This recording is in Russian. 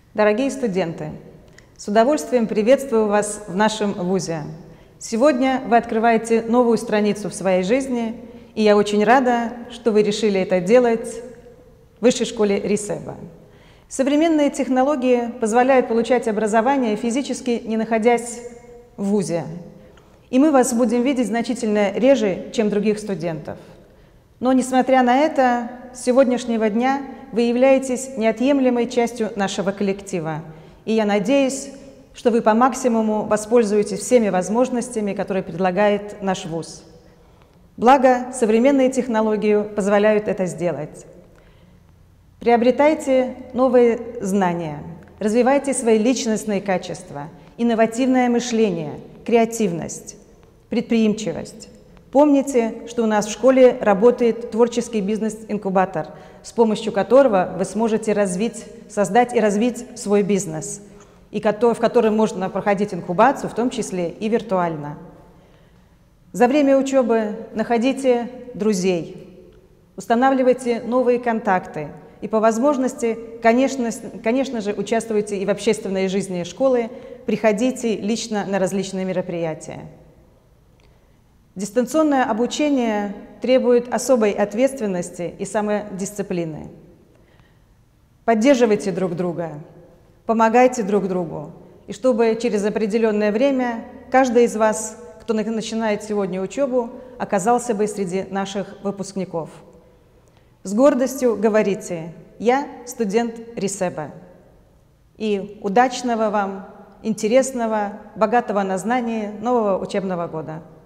Дорогие студенты, с удовольствием приветствую вас в нашем вузе. Сегодня вы открываете новую страницу в своей жизни, и я очень рада, что вы решили это делать в Высшей школе РИСЭБа. Современные технологии позволяют получать образование, физически не находясь в вузе. И мы вас будем видеть значительно реже, чем других студентов. Но, несмотря на это, с сегодняшнего дня вы являетесь неотъемлемой частью нашего коллектива. И я надеюсь, что вы по максимуму воспользуетесь всеми возможностями, которые предлагает наш вуз. Благо, современные технологии позволяют это сделать. Приобретайте новые знания, развивайте свои личностные качества, инновативное мышление, креативность, предприимчивость. Помните, что у нас в школе работает творческий бизнес-инкубатор, с помощью которого вы сможете создать и развить свой бизнес, в котором можно проходить инкубацию, в том числе и виртуально. За время учебы находите друзей, устанавливайте новые контакты и по возможности, конечно же, участвуйте и в общественной жизни школы, приходите лично на различные мероприятия. Дистанционное обучение требует особой ответственности и самодисциплины. Поддерживайте друг друга, помогайте друг другу, и чтобы через определенное время каждый из вас, кто начинает сегодня учебу, оказался бы среди наших выпускников. С гордостью говорите: «Я студент РИСЭБа». И удачного вам, интересного, богатого на знания нового учебного года!